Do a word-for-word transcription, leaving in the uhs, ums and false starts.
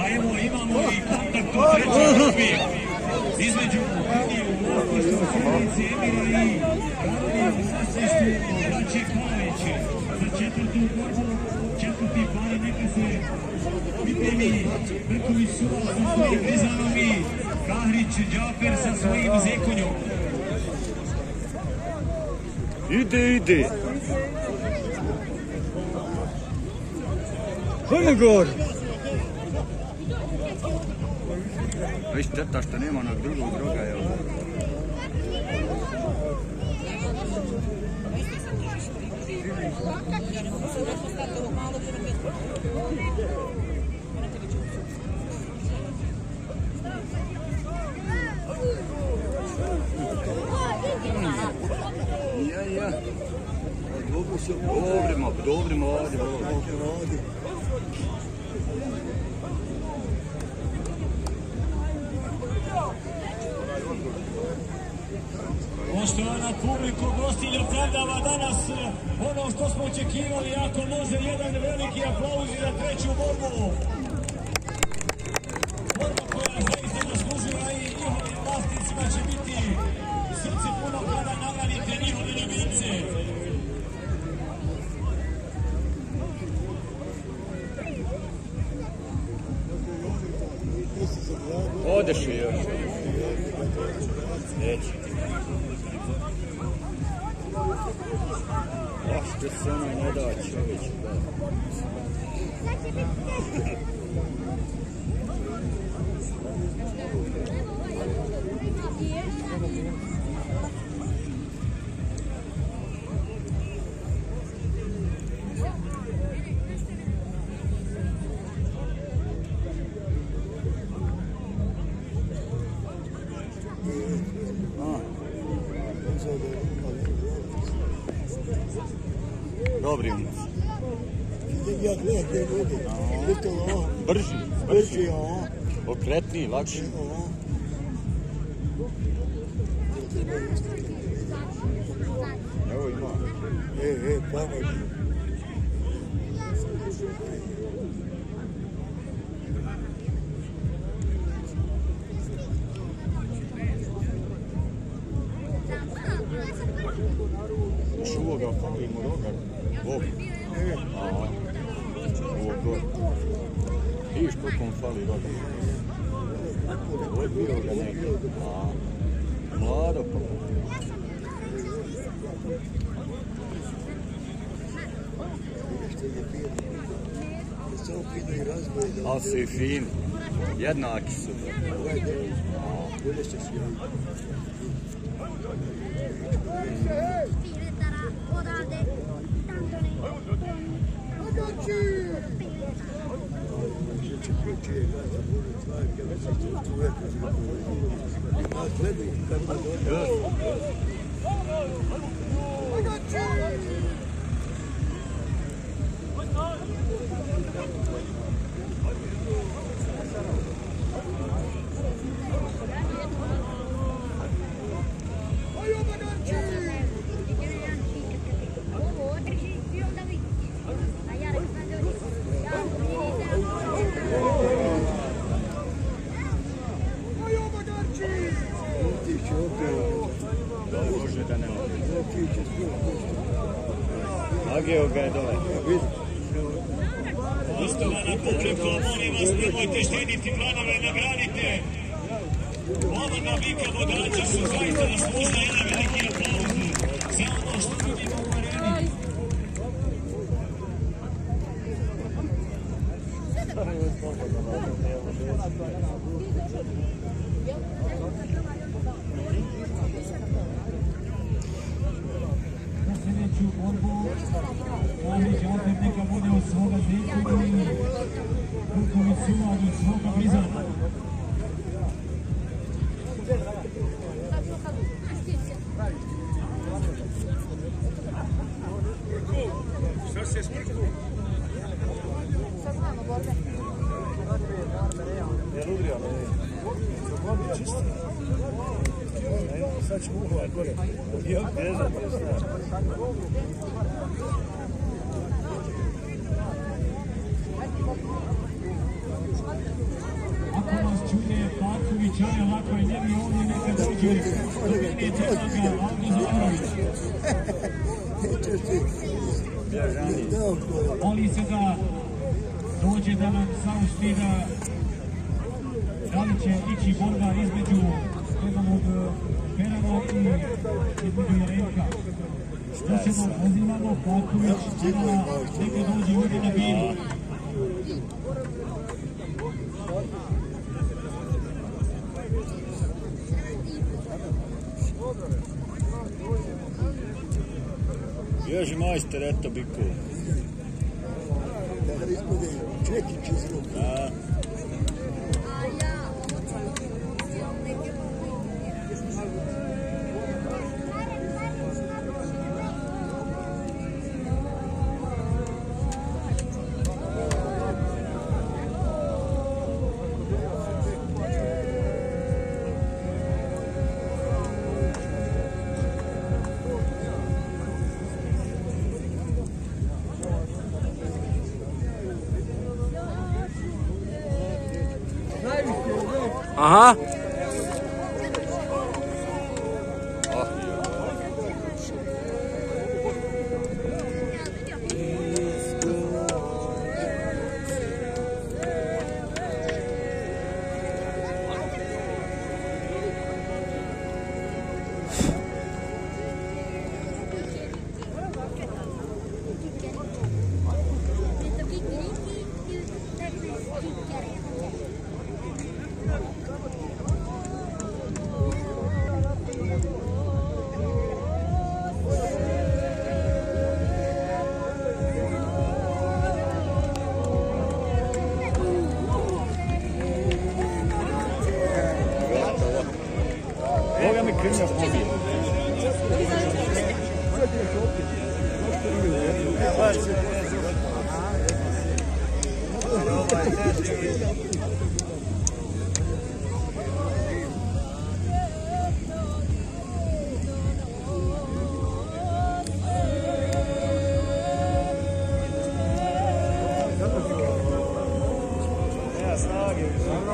evo imamo i kontakt u trećoj grupi između Kadiju u vlasništvu Sjenice Emira i Kadiju u sasvješću braće Palići. Za četvrtu borbu, četvrti par neka se pripremi Brković Suvala sa svojim Grizanom i Kahrić Džafer sa svojim Zekonjom. Ide, ide. Hajmo gore. Već teta što nema onog drugog droga, evo. Ja, ja. Dobrimo, dobrimo ovdje, ovdje. Poštovana publiko, gostilja opravdava danas ono što smo očekivali, ako može jedan veliki aplauz za treću borbu. Borba koja zaista zaslužila i njihovim vlasnicima će biti srce puno kada nagradite njihove ljubimce. Odeš i još. Neće. A što se onaj ne da čovječ, da. Dobri unos. Brži, brži. Okretniji, lakši. Evo ima. E, e, pomoći. Čuo ga, falimo roga. Ovo. Aha. Ovo gore. Vidiš koliko on fali roga. Ovo je bio ga negdje. Aha. Mlado pa. Ali su i fini. Jednaki su. Nageo ga je dole. Poštovana publiko, molim vas, nemojte štediti planove, nagradite. Ova navika vodača su zaista zaslužila jedan veliki aplauz za ono što vidimo u areni. Na sljedeću borbu Kahrić opet neka bude od svoga Zekonja i Brković Suvala od svoga Grizana. Šta se smrku? Sad znamo borbe. Jel udrio, ali ne? Borbe čisto. Sad ćemo uhovat gore. I ok, ne znam, ne znam. čaj, ovako je ljevi ovdje, neka dođe do linije crnoga Aldo Zorović. Moli se da dođe da nam saopšti da li će ići borba između jednog Perana i između Jerenka. Što ćemo, pozivamo Platković da neka dođe ovdje na binu. Bježi majster, eto bikov. Čekić izgleda. Da. Aha. Boga mi krnja pobije. Nema snage.